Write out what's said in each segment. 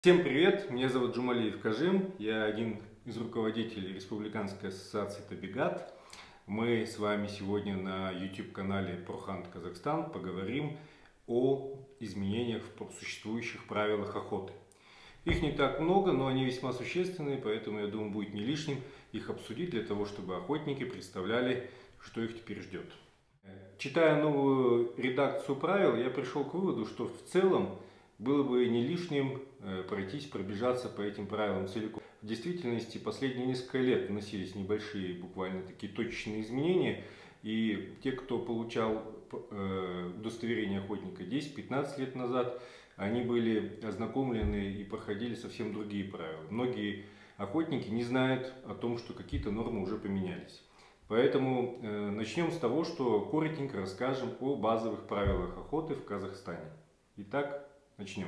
Всем привет, меня зовут Джумалиев Кажим, я один из руководителей Республиканской ассоциации Табигат. Мы с вами сегодня на YouTube-канале ProHunt Казахстан поговорим о изменениях в существующих правилах охоты. Их не так много, но они весьма существенные, поэтому я думаю, будет не лишним их обсудить для того, чтобы охотники представляли, что их теперь ждет. Читая новую редакцию правил, я пришел к выводу, что в целом было бы не лишним пройтись, пробежаться по этим правилам целиком. В действительности последние несколько лет вносились небольшие, буквально такие точечные изменения, и те, кто получал удостоверение охотника 10-15 лет назад, они были ознакомлены и проходили совсем другие правила. Многие охотники не знают о том, что какие-то нормы уже поменялись. Поэтому начнем с того, что коротенько расскажем о базовых правилах охоты в Казахстане. Итак, начнем.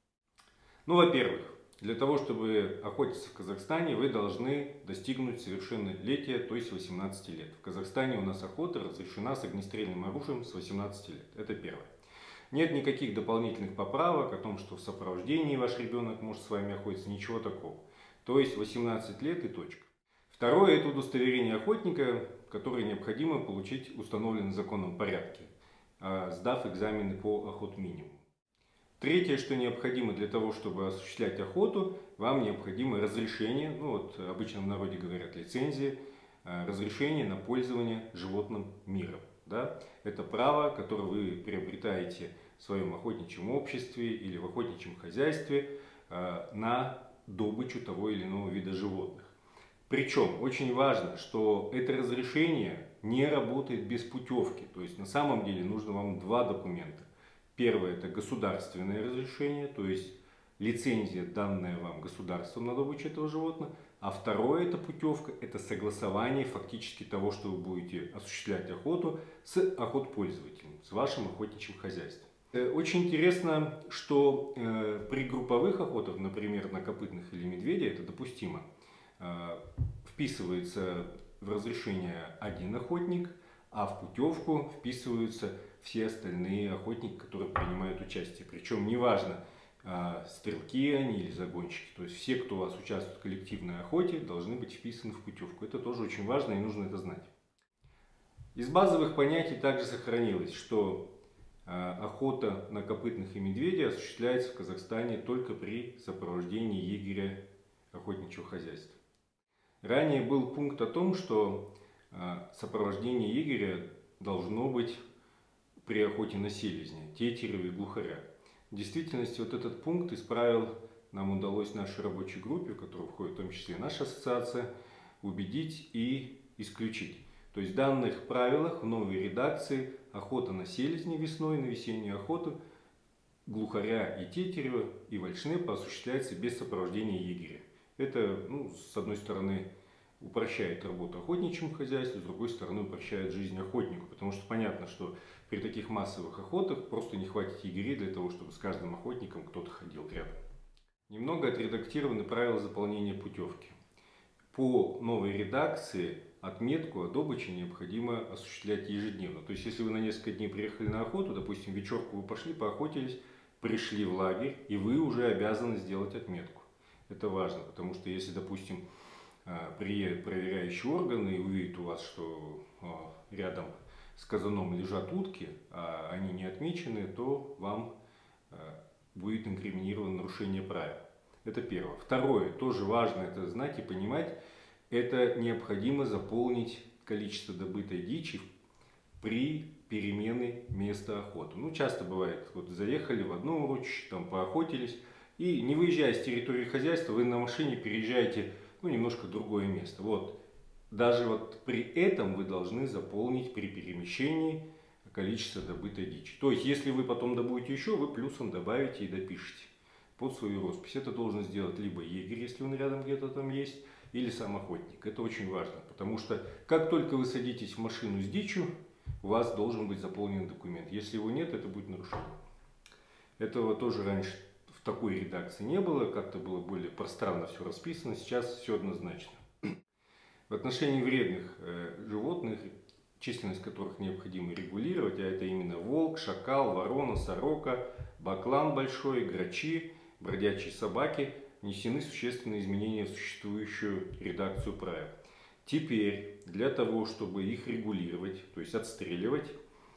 Ну, во-первых, для того, чтобы охотиться в Казахстане, вы должны достигнуть совершеннолетия, то есть 18 лет. В Казахстане у нас охота разрешена с огнестрельным оружием с 18 лет. Это первое. Нет никаких дополнительных поправок о том, что в сопровождении ваш ребенок может с вами охотиться, ничего такого. То есть 18 лет и точка. Второе – это удостоверение охотника, которое необходимо получить в установленном законом порядке, сдав экзамены по охотминимуму. Третье, что необходимо для того, чтобы осуществлять охоту, вам необходимо разрешение, обычно в народе говорят лицензия, разрешение на пользование животным миром. Да? Это право, которое вы приобретаете в своем охотничьем обществе или в охотничьем хозяйстве на добычу того или иного вида животных. Причем очень важно, что это разрешение не работает без путевки. То есть на самом деле нужно вам два документа. Первое – это государственное разрешение, то есть лицензия, данная вам государством на добычу этого животного. А второе – это путевка, это согласование фактически того, что вы будете осуществлять охоту с охотпользователем, с вашим охотничьим хозяйством. Очень интересно, что при групповых охотах, например, на копытных или медведя, это допустимо, вписывается в разрешение один охотник, а в путевку вписываются все остальные охотники, которые принимают участие. Причем неважно, стрелки они или загонщики. То есть все, кто у вас участвует в коллективной охоте, должны быть вписаны в путевку. Это тоже очень важно и нужно это знать. Из базовых понятий также сохранилось, что охота на копытных и медведей осуществляется в Казахстане только при сопровождении егеря охотничьего хозяйства. Ранее был пункт о том, что сопровождение егеря должно быть при охоте на селезня, тетерева и глухаря. В действительности вот этот пункт из правил нам удалось в нашей рабочей группе, в которую входит в том числе и наша ассоциация, убедить и исключить. То есть в данных правилах в новой редакции охота на селезня весной, на весеннюю охоту, глухаря и тетерева и вальшнепа осуществляется без сопровождения егеря. Это, с одной стороны, упрощает работу охотничьему хозяйству, с другой стороны, упрощает жизнь охотнику. Потому что понятно, что при таких массовых охотах просто не хватит егерей для того, чтобы с каждым охотником кто-то ходил рядом. Немного отредактированы правила заполнения путевки. По новой редакции отметку о добыче необходимо осуществлять ежедневно. То есть, если вы на несколько дней приехали на охоту, допустим, вечерку вы пошли, поохотились, пришли в лагерь, и вы уже обязаны сделать отметку. Это важно, потому что если, допустим, приедет проверяющий орган и увидит у вас, что рядом с казаном лежат утки, а они не отмечены, то вам будет инкриминировано нарушение правил. Это первое. Второе, тоже важно это знать и понимать, это необходимо заполнить количество добытой дичи при перемене места охоты. Часто бывает, заехали в одно урочище, там поохотились, и не выезжая с территории хозяйства, вы на машине переезжаете немножко другое место. Даже при этом вы должны заполнить при перемещении количество добытой дичи. То есть, если вы потом добудете еще, вы плюсом добавите и допишите под свою роспись. Это должен сделать либо егерь, если он рядом где-то там есть, или сам охотник. Это очень важно, потому что как только вы садитесь в машину с дичью, у вас должен быть заполнен документ. Если его нет, это будет нарушение. Этого тоже раньше в такой редакции не было, как-то было более пространно все расписано, сейчас все однозначно. В отношении вредных животных, численность которых необходимо регулировать, а это именно волк, шакал, ворона, сорока, баклан большой, грачи, бродячей собаки внесены существенные изменения в существующую редакцию правил. Теперь для того, чтобы их регулировать, то есть отстреливать,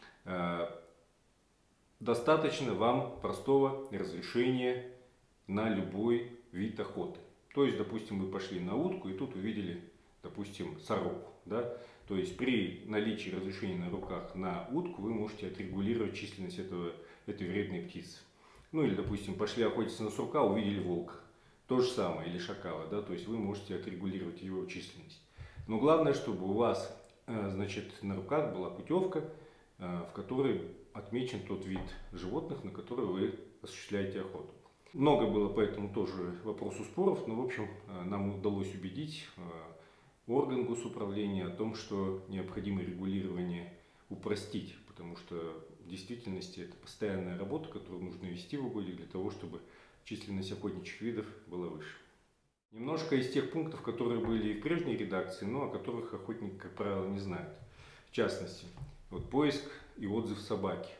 достаточно вам простого разрешения на любой вид охоты. То есть, допустим, вы пошли на утку и тут увидели, допустим, сороку. Да? То есть при наличии разрешения на руках на утку вы можете отрегулировать численность этой вредной птицы. Ну или, допустим, пошли охотиться на сурка, увидели волка. То же самое, или шакала. Да? То есть вы можете отрегулировать его численность. Но главное, чтобы у вас, значит, на руках была путевка, в которой отмечен тот вид животных, на которые вы осуществляете охоту. Много было по этому тоже вопросу споров, но в общем нам удалось убедить орган госуправления о том, что необходимо регулирование упростить, потому что в действительности это постоянная работа, которую нужно вести в угодье для того, чтобы численность охотничьих видов была выше. Немножко из тех пунктов, которые были и в прежней редакции, но о которых охотник, как правило, не знает. В частности, вот поиск и отзыв собаки.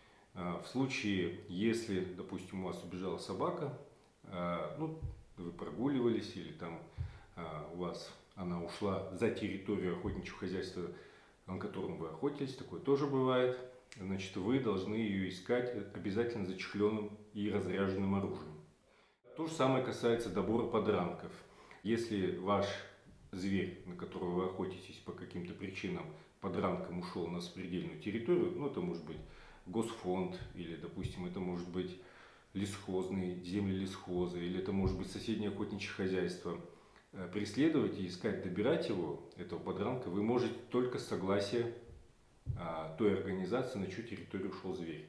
В случае, если, допустим, у вас убежала собака, ну, вы прогуливались или там у вас она ушла за территорию охотничьего хозяйства, на котором вы охотились, такое тоже бывает, значит, вы должны ее искать обязательно зачехленным и разряженным оружием. То же самое касается добора подранков. Если ваш зверь, на которого вы охотитесь по каким-то причинам, подранком ушел на запредельную территорию, ну это может быть госфонд, или, допустим, это может быть лесхозные, земли лесхоза, или это может быть соседнее охотничье хозяйство, преследовать и искать, добирать его, этого подранка, вы можете только с согласия той организации, на чью территорию ушел зверь.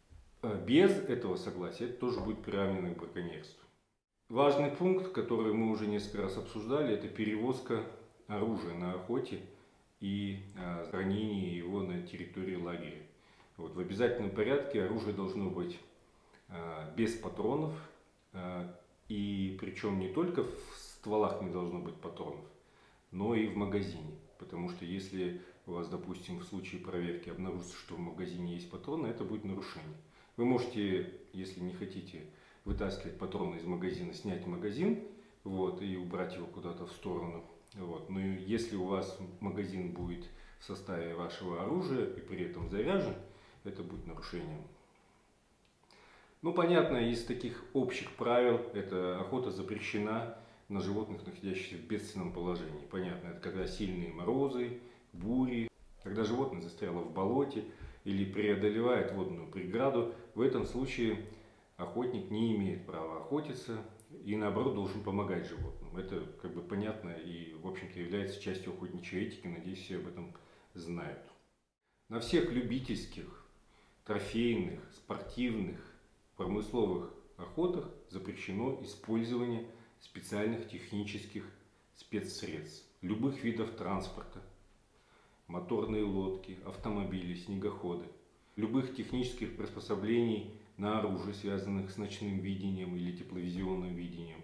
Без этого согласия это тоже будет приравнено к браконьерству. Важный пункт, который мы уже несколько раз обсуждали, это перевозка оружия на охоте и хранение его на территории лагеря. Вот, в обязательном порядке оружие должно быть без патронов, и причем не только в стволах не должно быть патронов, но и в магазине. Потому что если у вас, допустим, в случае проверки обнаружится, что в магазине есть патроны, это будет нарушение. Вы можете, если не хотите вытаскивать патроны из магазина, снять магазин, вот, и убрать его куда-то в сторону. Вот. Но если у вас магазин будет в составе вашего оружия и при этом заряжен, это будет нарушением. Ну, понятно, из таких общих правил, это охота запрещена на животных, находящихся в бедственном положении. Понятно, это когда сильные морозы, бури, когда животное застряло в болоте или преодолевает водную преграду. В этом случае охотник не имеет права охотиться и, наоборот, должен помогать животным. Это как бы понятно и, в общем-то, является частью охотничьей этики. Надеюсь, все об этом знают. На всех любительских, трофейных, спортивных, промысловых охотах запрещено использование специальных технических спецсредств, любых видов транспорта, моторные лодки, автомобили, снегоходы, любых технических приспособлений на оружие, связанных с ночным видением или тепловизионным видением,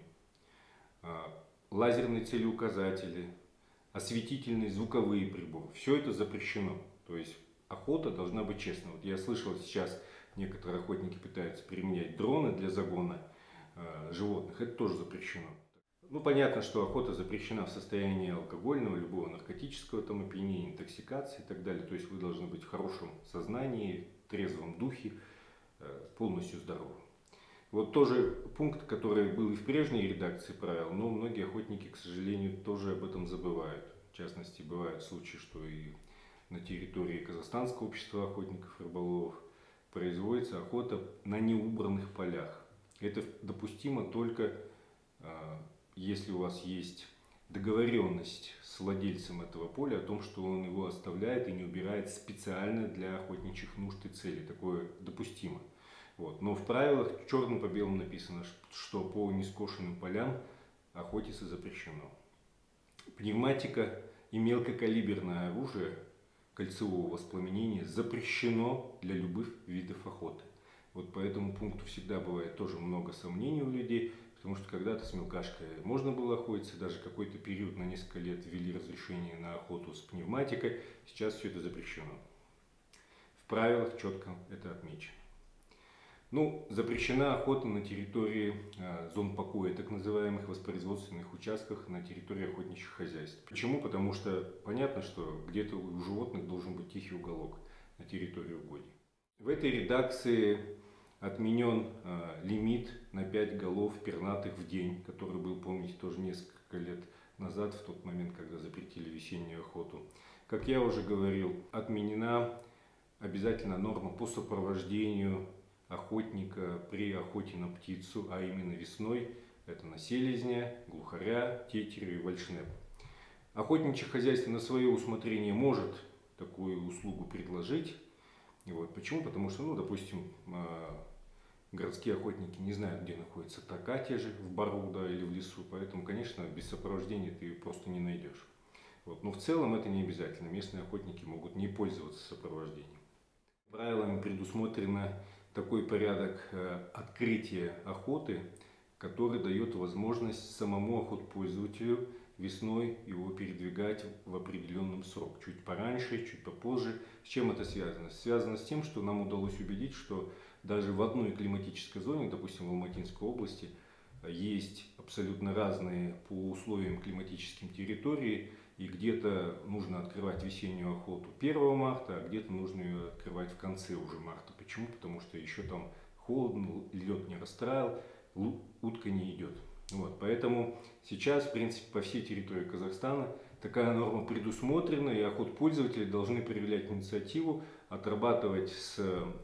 лазерные целеуказатели, осветительные звуковые приборы. Все это запрещено. То есть охота должна быть честной. Вот я слышал сейчас, некоторые охотники пытаются применять дроны для загона животных. Это тоже запрещено. Ну, понятно, что охота запрещена в состоянии алкогольного, любого наркотического там, опьянения, интоксикации и так далее. То есть вы должны быть в хорошем сознании, трезвом духе, полностью здоровым. Вот тоже пункт, который был и в прежней редакции правил, но многие охотники, к сожалению, тоже об этом забывают. В частности, бывают случаи, что и на территории Казахстанского общества охотников и рыболовов производится охота на неубранных полях. Это допустимо только если у вас есть договоренность с владельцем этого поля о том, что он его оставляет и не убирает специально для охотничьих нужд и целей. Такое допустимо. Вот. Но в правилах черным по белому написано, что по нескошенным полям охотиться запрещено. Пневматика и мелкокалиберное оружие кольцевого воспламенения запрещено для любых видов охоты. Вот по этому пункту всегда бывает тоже много сомнений у людей, потому что когда-то с мелкашкой можно было охотиться, даже какой-то период на несколько лет ввели разрешение на охоту с пневматикой, сейчас все это запрещено. В правилах четко это отмечено. Ну, запрещена охота на территории зон покоя, так называемых воспроизводственных участках на территории охотничьих хозяйств. Почему? Потому что понятно, что где-то у животных должен быть тихий уголок на территории угодья. В этой редакции отменен лимит на 5 голов пернатых в день, который был, помните, тоже несколько лет назад, в тот момент, когда запретили весеннюю охоту. Как я уже говорил, отменена обязательно норма по сопровождению охотника при охоте на птицу, а именно весной, это на селезня, глухаря, тетеря и вальшнепа. Охотничье хозяйство на свое усмотрение может такую услугу предложить. Вот. Почему? Потому что, ну, допустим, городские охотники не знают, где находятся тока те же, в бару, да, или в лесу, поэтому, конечно, без сопровождения ты ее просто не найдешь. Вот. Но в целом это не обязательно. Местные охотники могут не пользоваться сопровождением. Правилами предусмотрено такой порядок открытия охоты, который дает возможность самому охотпользователю весной его передвигать в определенном срок. Чуть пораньше, чуть попозже. С чем это связано? Связано с тем, что нам удалось убедить, что даже в одной климатической зоне, допустим, в Алматинской области, есть абсолютно разные по условиям климатическим территории, и где-то нужно открывать весеннюю охоту 1 марта, а где-то нужно ее открывать в конце уже марта. Почему? Потому что еще там холодно, лед не растаял, утка не идет. Вот, поэтому сейчас, в принципе, по всей территории Казахстана такая норма предусмотрена, и охотпользователи должны проявлять инициативу, отрабатывать с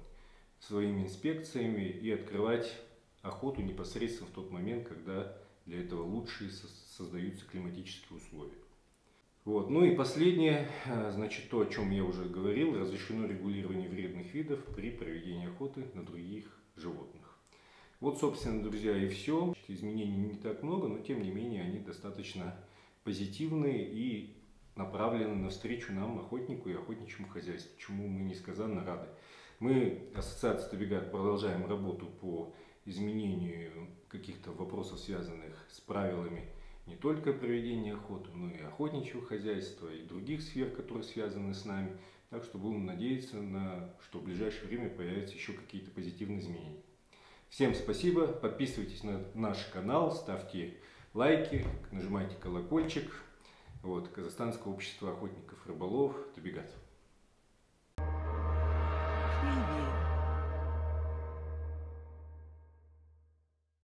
своими инспекциями и открывать охоту непосредственно в тот момент, когда для этого лучшие создаются климатические условия. Вот. Ну и последнее, значит, то, о чем я уже говорил, разрешено регулирование вредных видов при проведении охоты на других животных. Вот, собственно, друзья, и все. Изменений не так много, но тем не менее они достаточно позитивные и направлены навстречу нам, охотнику и охотничьему хозяйству, чему мы несказанно рады. Мы, Ассоциация Табигат, продолжаем работу по изменению каких-то вопросов, связанных с правилами не только проведения охоты, но и охотничьего хозяйства, и других сфер, которые связаны с нами. Так что будем надеяться, что в ближайшее время появятся еще какие-то позитивные изменения. Всем спасибо, подписывайтесь на наш канал, ставьте лайки, нажимайте колокольчик. Вот, Казахстанское общество охотников и рыболов Табигат. Preview.